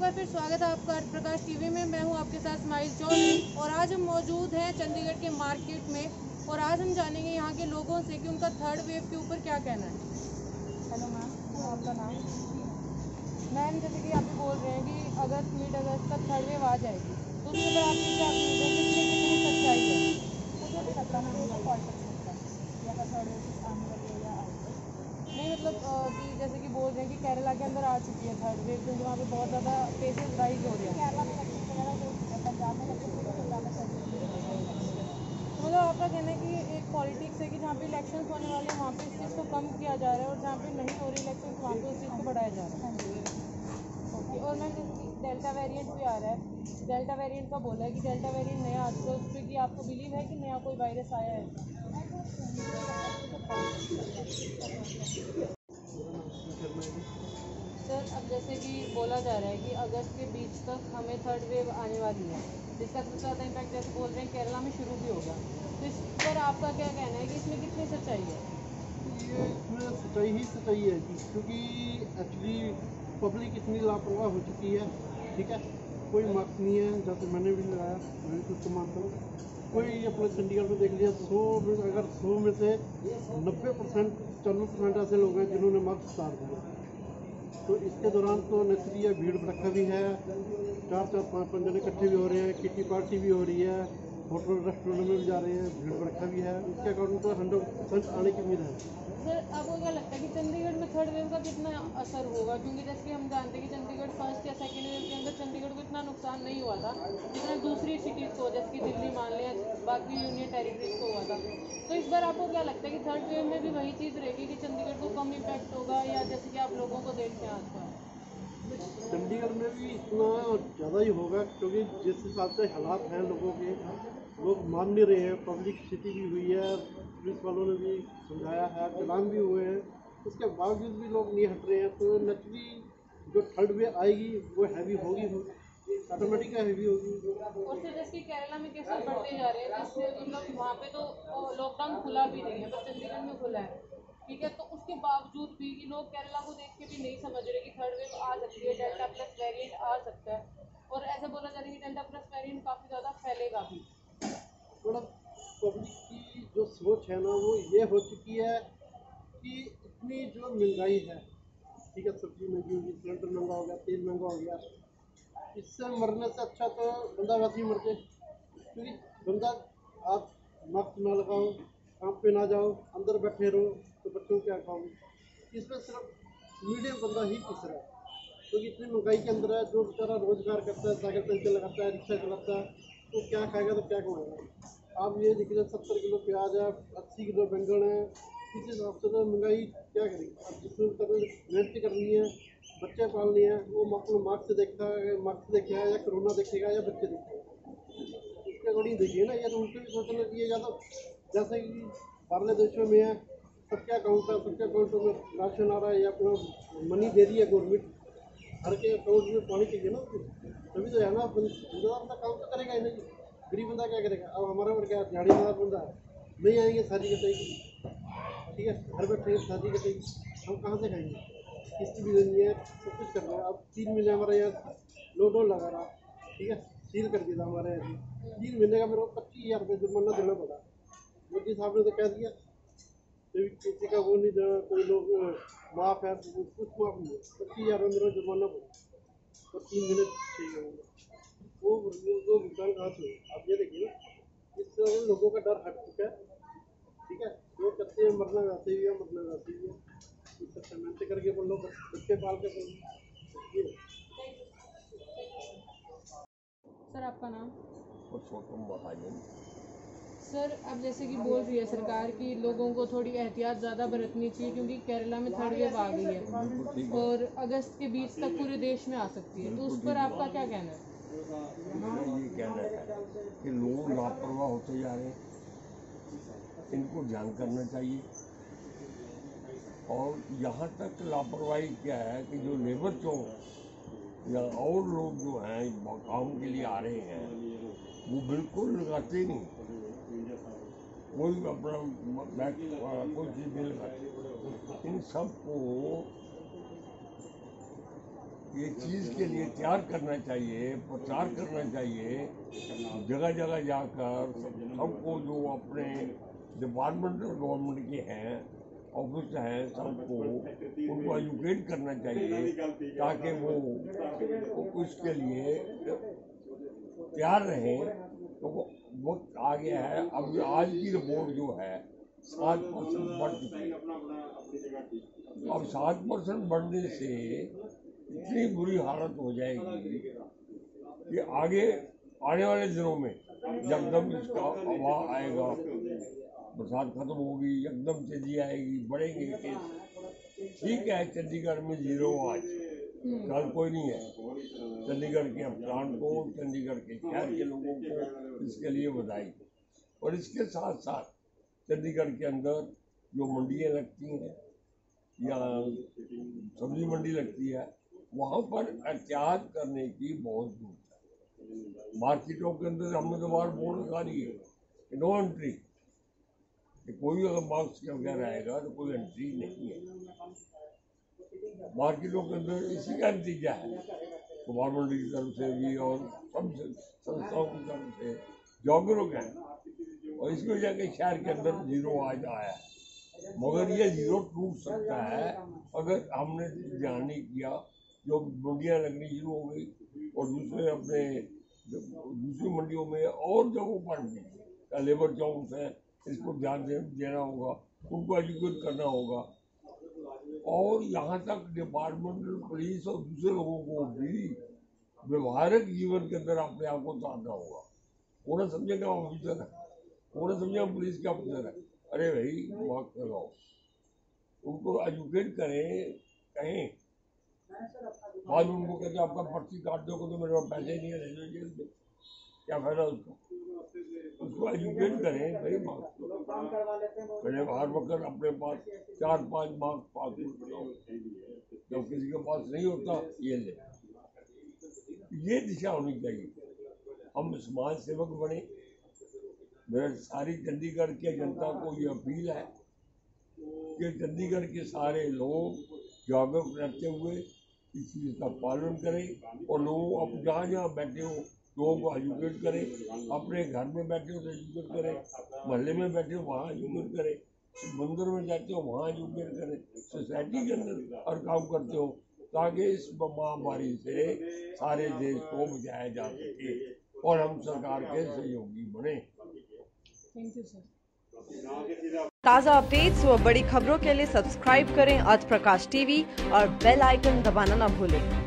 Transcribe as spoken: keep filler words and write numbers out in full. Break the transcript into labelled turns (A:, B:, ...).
A: बार फिर स्वागत है आपका अर्थ प्रकाश टीवी में। मैं हूं आपके साथ स्माइल चौधरी और आज हम मौजूद हैं चंडीगढ़ के मार्केट में और आज हम जानेंगे यहाँ के लोगों से कि उनका थर्ड वेव के ऊपर क्या कहना है। हेलो मैम, आपका नाम? मैम, जैसे कि आप बोल रहे हैं कि अगस्त मिड अगस्त तक थर्ड वेव आ जाएगी, तो उसके ऊपर आपकी क्या कितनी सच्चाई है? मुझे भी लगता है नहीं, मतलब कि जैसे कि बोल रहे हैं कि केरला के अंदर आ चुकी है थर्ड वेव, क्योंकि वहाँ पे बहुत ज़्यादा केसेस राइज हो रहे हैं। केरला में इलेक्शन वगैरह हो चुका है, पंजाब में इलेक्शन हो चुका है। मतलब आपका कहना है कि एक पॉलिटिक्स है कि जहाँ पे इलेक्शन होने वाले हैं वहाँ पे इस चीज़ को कम किया जा रहा है और जहाँ पे नहीं हो रही इलेक्शन वहाँ पे उस चीज़ को बढ़ाया जा रहा है। ओके, और मैम जैसे कि डेल्टा वेरिएंट भी आ रहा है, डेल्टा वेरिएंट का बोला है कि डेल्टा वेरिएंट नया आ चुका है, उस पर कि आपको बिलीव है कि नया कोई वायरस आया है? सर, अब जैसे कि बोला जा रहा है कि अगस्त के बीच तक हमें थर्ड वेव आने वाली है, जिसका सबसे ज़्यादा इम्पैक्ट जैसे बोल रहे हैं केरला में शुरू भी होगा, तो इस पर आपका क्या कहना है कि इसमें कितनी सच्चाई है?
B: ये इसमें सच्चाई ही सच्चाई है जी, क्योंकि एक्चुअली पब्लिक इतनी लापरवाह हो चुकी है। ठीक है, कोई मास्क नहीं है, जैसे मैंने भी लगाया, मैं भी खुद को मानता हूँ। कोई अपने चंडीगढ़ में देख लिया, सौ में अगर सौ में से नब्बे परसेंट पचानवे परसेंट ऐसे लोग हैं जिन्होंने मास्क उतार दिया। तो इसके दौरान तो नेचुरली भीड़ भड़का भी है, चार चार पाँच पाँच जने इकट्ठे भी हो रहे हैं, किटी पार्टी भी हो रही है, होटल रेस्टोरेंट में भी जा रहे हैं, भीड़ भड़का भी है। इसके अकॉर्डिंग तो हंड्रेड परसेंट आने की उम्मीद है।
A: सर, आपको क्या लगता है कि चंडीगढ़ में थर्ड वेव का कितना असर होगा? क्योंकि जैसे कि हम जानते हैं कि चंडीगढ़ फर्स्ट या सेकेंड वेव के अंदर चंडीगढ़ को इतना नुकसान नहीं हुआ था जितना दूसरी सिटीज़ को, जैसे कि दिल्ली मान लें या बाकी यूनियन टेरिटरीज को हुआ था। तो इस बार आपको क्या लगता है कि थर्ड वेव में भी वही चीज़ रहेगी कि चंडीगढ़ को कम इम्पैक्ट होगा, या जैसे कि आप लोगों को देखते हैं आसपास?
B: चंडीगढ़ में भी इतना ज़्यादा ही होगा, क्योंकि जिस हिसाब से हालात हैं लोगों के, लोग मान नहीं रहे हैं। पब्लिक सिटी भी हुई है, पुलिस वालों ने भी समझाया है, चालान भी हुए हैं, उसके बावजूद भी लोग नहीं हट रहे हैं। तो नेचुरली जो थर्ड वेव आएगी वो हैवी होगी, ऑटोमेटिक हैवी होगी।
A: और फिर जैसे कि केरला में केसेस बढ़ते जा रहे हैं, जिससे मतलब वहाँ पे तो लॉकडाउन खुला भी नहीं है, पर चंडीगढ़ में खुला है। ठीक है, तो उसके बावजूद भी कि लोग केरला को देख के भी नहीं समझ रहे कि थर्ड वेव आ सकती है, डेल्टा प्लस वेरिएंट आ सकता है, और ऐसा बोला जा रहा है कि डेल्टा प्लस वेरिएंट काफ़ी ज़्यादा फैलेगा भी।
B: थोड़ा पब्लिक की जो सोच है ना, वो ये हो चुकी है कि इतनी जो महंगाई है, ठीक है, सब्जी महंगी होगी, सिलेंडर महंगा हो गया, तेल महंगा हो गया, इससे मरने से अच्छा तो बंदा वैसे ही मर जाए। क्योंकि बंदा, आप मास्क ना लगाओ, काम पे ना जाओ, अंदर बैठे रहो, तो बच्चों को क्या खाओगे? इसमें सिर्फ मीडियम बंदा ही पिस रहा है, क्योंकि इतनी महंगाई के अंदर है। जो बेचारा रोजगार करता है, साइकिल पेंचर लगाता है, रिक्शा चलाता है, वो क्या खाएगा तो क्या कमाएगा? आप ये देखिए, सत्तर किलो प्याज है, अस्सी किलो बैंगन है, इस हिसाब से तो महंगाई क्या करेगी? अब जिसमें मेहनत करनी है, बच्चे पालने हैं, वो अपना मार्क्स देखता है, मार्क्स देखेगा या कोरोना देखेगा या बच्चे देखेगा। इसके अकॉर्डिंग देखिए ना, ये तो उनसे भी सोचना चाहिए। या तो जैसे कि बाहरले देशों में है, सबके अकाउंट है, सबके अकाउंटों में राशन आ रहा है या अपना मनी दे रही है गवर्नमेंट, हर के अकाउंट में पानी चाहिए ना, तभी तो है ना। बंदा अपना काम तो करेगा ही नहीं, गरीब बंदा क्या करेगा? अब हमारे ऊपर क्या दिहाड़ीदार बंदा है, नहीं आएंगे शादी कटेगी, ठीक है, घर बैठे शादी कटेगी, हम कहाँ से खाएंगे? किस्त भी देनी है, सब कुछ करना है। अब तीन महीने हमारे यहाँ लॉकडाउन लगा रहा, ठीक है, सील कर दिया था हमारे यहाँ। तीन महीने का मेरे को पच्चीस हज़ार रुपये जुर्माना देना पड़ा। मोदी साहब ने तो कह दिया कोई किसी का वो नहीं देना, कोई लोग माफ़ है, कुछ माफ़ नहीं है। पच्चीस हज़ार मेरे को जुर्माना पड़ा और तीन महीने चाहिए वो वो भुगतान कहाँ से हो? आप ये देखिए ना, इससे लोगों का डर हट चुका है। ठीक है, जो कहते हैं मरना वैसे ही है, मरना वैसे ही है, इस सबसे मेहनत करके बोल लो, बच्चे पाल के बोल लो।
A: सर, आपका नाम?
C: पुरुषोत्तम महाजन।
A: सर, अब जैसे कि बोल रही है सरकार कि लोगों को थोड़ी एहतियात ज़्यादा बरतनी चाहिए क्योंकि केरला में थर्ड वेव आ गई है और अगस्त के बीच तक पूरे देश में आ सकती है, तो उस पर आपका क्या कहना है?
C: मेरा ये कहना है कि लोग लापरवाह होते जा रहे हैं, इनको ध्यान करना चाहिए। और यहाँ तक लापरवाही क्या है कि जो लेबर चौक या और लोग जो हैं काम के लिए आ रहे हैं, वो बिल्कुल लगाते नहीं, कोई अपना बैग कोई चीज़ नहीं लगाते। इन सब को ये चीज़ के लिए तैयार करना चाहिए, प्रचार करना चाहिए, जगह जगह जाकर सबको जो अपने डिपार्टमेंटल गवर्नमेंट के हैं, ऑफिस हैं, सबको उनको एजुकेट करना चाहिए ताकि वो, वो इसके लिए तैयार रहें। तो वक्त आ गया है। अब आज की रिपोर्ट जो है सात परसेंट बढ़ चुकी है। अब सात परसेंट बढ़ने से इतनी बुरी हालत हो जाएगी कि आगे आने वाले दिनों में एकदम इसका अभाव आएगा, बरसात खत्म होगी, एकदम तेजी आएगी, बढ़ेंगे केस। ठीक है, चंडीगढ़ में जीरो आज, कल कोई नहीं है। चंडीगढ़ के अफसरान को, चंडीगढ़ के शहर के लोगों को इसके लिए बधाई। और इसके साथ साथ चंडीगढ़ के अंदर जो मंडियाँ लगती हैं या सब्जी मंडी लगती है, वहाँ पर एहतियात करने की बहुत जरूरत है। मार्केटों के अंदर हमने तो बार बोर्ड लगा दिए कि नो एंट्री, कि कोई अगर मार्क्स के बगैर आएगा तो कोई एंट्री नहीं है। मार्केटों के अंदर इसी का नतीजा है, गवर्नमेंट की तरफ से भी और सब संस्थाओं की तरफ से जागरूक है, और इसकी वजह के शहर के अंदर जीरो आज आया है। मगर ये जीरो टूट सकता है अगर हमने ध्यान नहीं किया। जो मंडियाँ लगनी शुरू हो गई और दूसरे अपने दूसरी मंडियों में और जगहों पर भी लेबर चौक है, इसको ध्यान दे, देना होगा, उनको एजुकेट करना होगा। और यहाँ तक डिपार्टमेंटल पुलिस और दूसरे लोगों को भी व्यवहारिक जीवन के अंदर अपने आप को उतारना होगा। वो ना समझे क्या ऑफिसर है, वो ना समझे पुलिस के ऑफिसर है। अरे भाई मार्क्स लगाओ, उनको एजुकेट करें, कहें। बाद में उनको कहते आपका पर्ची काट दो तो मेरे पास पैसे नहीं है, रेलवे जेल में, क्या फायदा उसका। उसको एजुकेट करें भाई, मार्क्स पहले हर वक्त अपने पास चार पांच मार्क्स पास करो, जब किसी के पास नहीं होता ये ले। ये दिशा होनी चाहिए। हम समाज सेवक बने। मेरे सारी चंडीगढ़ के जनता को ये अपील है कि चंडीगढ़ के सारे लोग जागरूक रहते हुए इस चीज़ का पालन करें, और लोग अब जहाँ जहाँ बैठे हो लोगों को एजुकेट करें। अपने घर में बैठे हो तो एजुकेट करें, मोहल्ले में बैठे हो वहाँ एजुकेट करें, मंदिर में जाते हो वहाँ एजुकेट करें, सोसाइटी के अंदर हर काम करते हो, ताकि इस महामारी से सारे देश को बचाया जा सके और हम सरकार के सहयोगी बने।
A: Thank you sir.
D: ताज़ा अपडेट्स व बड़ी खबरों के लिए सब्सक्राइब करें आज प्रकाश टीवी और बेल आइकन दबाना ना भूलें।